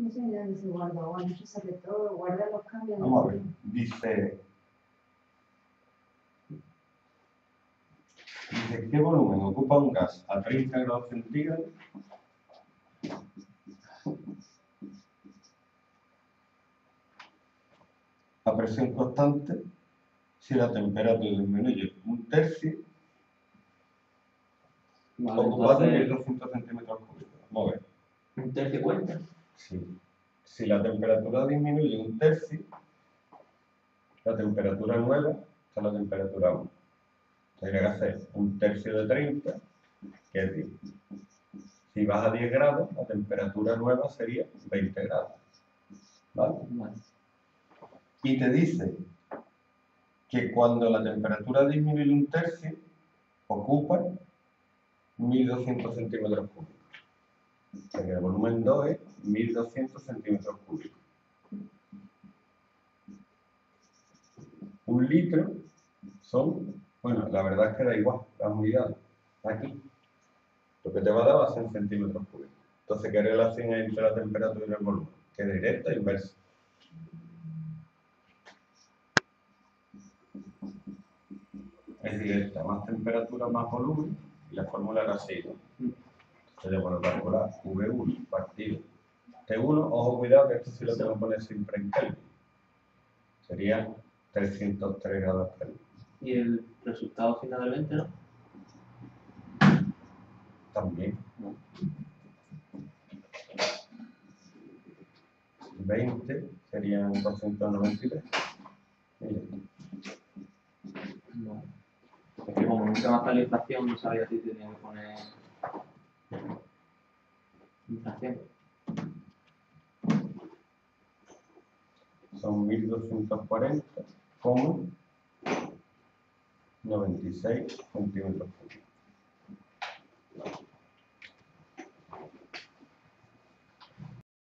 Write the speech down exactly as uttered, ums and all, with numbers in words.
No sé ni dónde se guarda, bueno, yo saqué todo, guardar los cambios. Vamos a ver, dice, dice, ¿qué volumen ocupa un gas a treinta grados centígrados? A presión constante, si la temperatura disminuye un tercio, Vale, ocupando entonces, mil doscientos centímetros cúbicos. Vamos a ver. un tercio cuenta. Sí. Si la temperatura disminuye un tercio, la temperatura nueva está la temperatura uno. Tendría que hacer un tercio de treinta, que es diez. Si vas a diez grados, la temperatura nueva sería veinte grados. ¿Vale? Vale. Y te dice que cuando la temperatura disminuye un tercio, ocupa mil doscientos centímetros cúbicos. O sea que el volumen dos es mil doscientos centímetros cúbicos. Un litro son, bueno, la verdad es que da igual, las unidades. Aquí, lo que te va a dar va a ser en centímetros cúbicos. Entonces, ¿qué relación hay entre la temperatura y el volumen? Que es directa e inversa. Es directa, más temperatura, más volumen, y la fórmula era así, ¿no? Entonces, bueno, calcular V uno partido T uno, ojo, cuidado, que esto sí lo tengo que poner siempre en Kelvin. Sería trescientos tres grados Kelvin. Y el resultado final del veinte, ¿no? También. No. veinte serían doscientos noventa y tres. Mira. No. Es que como nunca va a estar la inflación, no sabía si tenía que poner inflación. Son mil doscientos cuarenta, noventa y seis centímetros cúbicos.